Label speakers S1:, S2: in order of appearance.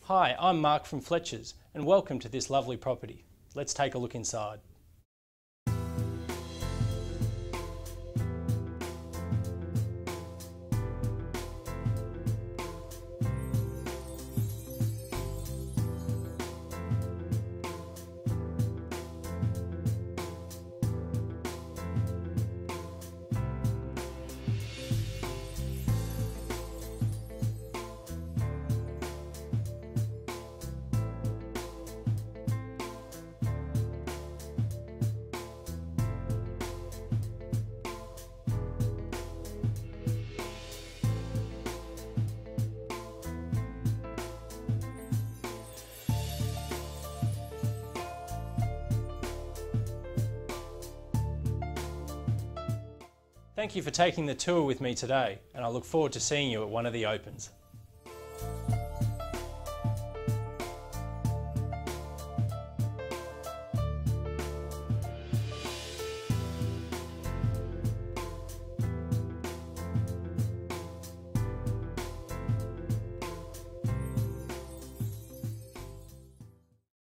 S1: Hi, I'm Mark from Fletchers and welcome to this lovely property. Let's take a look inside. Thank you for taking the tour with me today, and I look forward to seeing you at one of the opens.